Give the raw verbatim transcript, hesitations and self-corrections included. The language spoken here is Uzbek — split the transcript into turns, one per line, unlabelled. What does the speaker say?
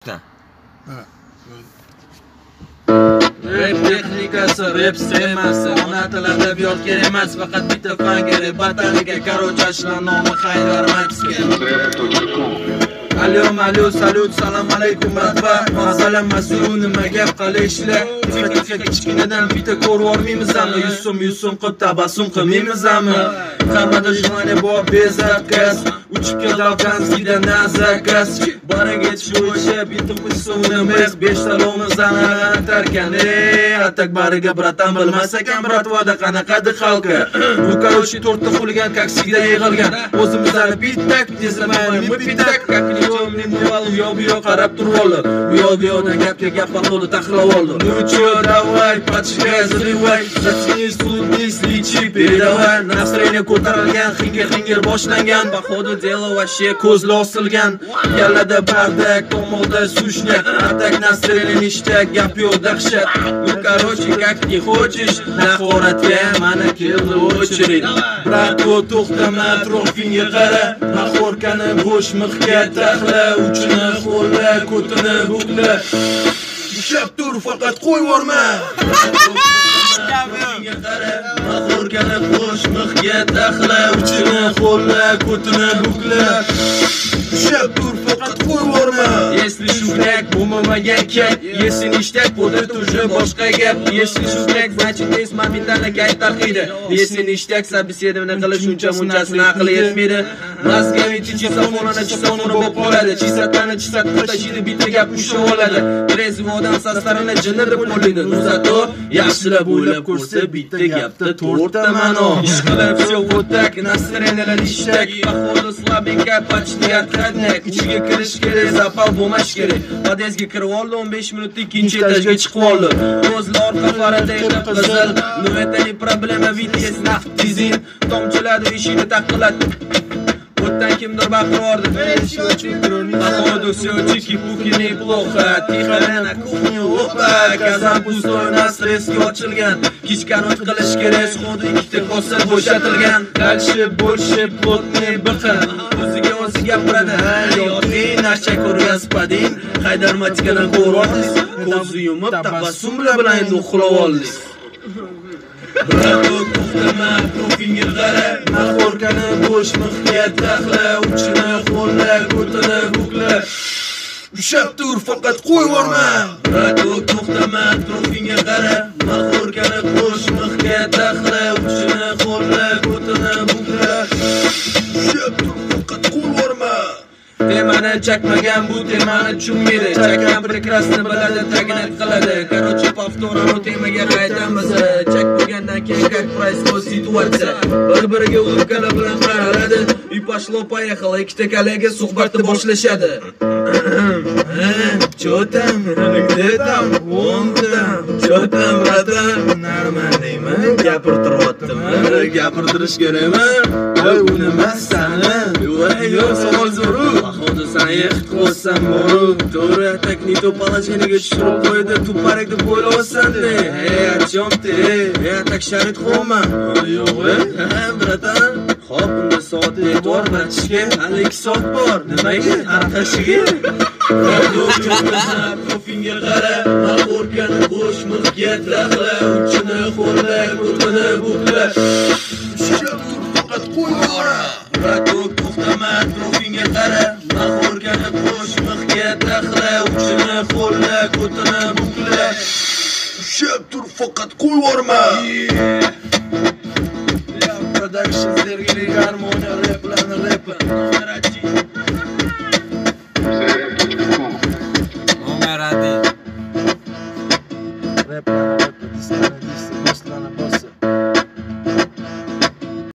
Rap texnikasi, rap sxemasi, ona tili adabiyot kerak emas, faqat bitta fan kerak. Bataniga karochashlar nomi Haydar Matskiy. Alo, alo, salut, salam alaykum bratva. Masalan, mas'ul nima gap qilishlar? Kichkinadan bitta ko'rvormaymizmi? yuz so'm, yuz so'm qilib tabassum qilmaymizmi? Hammada jurnali bor bezakas, uchib keldi nazakas. Baraga yetish bo'yicha bitta so'nimiz besh talomizdan tarkan. Ey, atak bariga bratan bilmas ekan bratvada qanaqadir xalqi. Bu karochi to'rtta xulgan taksida yig'ilgan. O'zimizdan bittak, tezlamay bitak, kakni yo'mni muval yo'q qarab turib oldi. Bu yo'q gapga gap qoldi, taxlab oldi. Nucho davay, pachka zrivay, zatni sudni slichi передавай. Настроение ko'tarilgan, xingir-xingir boshlangan, bahodir delo вообще ko'zli osilgan. Yallada bardak, tomoqda sushnak, atak настроение nishtak, gap yo'q dahshat. Ну короче, как не хочешь, нахоратga mana keldi очередь. Bratvo to'xtama, atrofingga qara, nahorkani bo'sh mixga taxla, uchini qo'lla, ko'tini bukla. Ushab tur, faqat qo'yvorma. Nahorkani bo'sh mixga taxla, uchini qo'lla, ko'tini bukla. Ushab tur, faqat qo'yvorma. Если шугляк bo'lmagan kek, если ништяк будет уже boshqa gap. Если шугляк, значит есть моментально kayf tarqiydi. Если ништяк, собеседование qilish uncha munchasini aqli yetmaydi. Mazgavichi chisafonani chisafoni bo'lib qoladi. Chisatani chisatga tashiydi, bitta gap ushlab oladi. Trezvodan sostarini jinni deb qo'llaydi. Zato yaxshilab o'ylab ko'rsa, bitta gapda to'rtta ma'no. Ishqilib все вот так, настроение ништяк. Походу слабенько, почти отрадник. Ichiga kirish kerak, zapal bo'lmash kerak. Podezga kirib oldi, o'n besh minutda ikkinchi etajga chiqib oldi. Ko'zlar orqalarida edi qizil. No это не проблема, ведь есть naftizin. Tomchiladi eshikni taqillatdi. O'tdan kimdir baqirardi. Походу все чики-пуки неплохо. Тихо на кухню, опа, казан пустой, настрески ochilgan. Kechqurun qilish kerak, xuddi ikkita kosa bo'shatilgan. Dальше больше плотный biqin. O'ziga o'zi gapiradi. Hayoti nashchakur господин. Haydar Matskiydan ko'rasiz. Ko'zni yumib tabassum bilan endi uxlab oldingiz. Bratvo to'xtama, profingga qara, nahorkani bo'sh mixga taxla, uchini qo'lla, ko'tini bukla. Ushab tur, faqat qo'yvorma. Bratvo to'xtama, profingga qara, nahorkani bo'sh mixga taxla, uchini qo'lla, ko'tini bukla. Ushab tur, faqat qo'yvorma. Temani chakmagan bu temani tushunmaydi. Chakkan прекрасно biladi, tagini qiladi. Короче, повторно temaga qaytamiz. Chak bo'lgandan keyin как происходит ситуация. Bir-biriga o'pkala bilan qaraladi. И пошло поехало, ikkita kollega suhbatni boshlashadi. Что там? Где там? Вон там. Что там, bratан? Нормальныйmi? Gapirtiryaptimi? Gapirtirish kerakmi? Voy, u nima sani? Voy, yo'q, savol zo'r. Походу саех qo'ysam boru. To'g'ri, atakni to'palashganiga tushirib qo'ydi. Tuparak deb o'ylayapsan-da. Ey, о чем ты? Ey, atak sharit qo'yman. Yo'q, ha, bratан. Xo'p, unda soat network bratishga hali ikki soat bor. Nimaga? Arqashiga. Profingga qara, nahorkani bo'sh mixga taxla, uchini qo'lla, ko'tini bukla. Ushab tur, faqat qo'yvorma. Bratvo to'xtama, profingga qara, nahorkani bo'sh mixga taxla, uchini qo'lla, ko'tini bukla. Ushab tur, faqat qo'yvorma. Production, sergili harmoniya, rap bilan rap.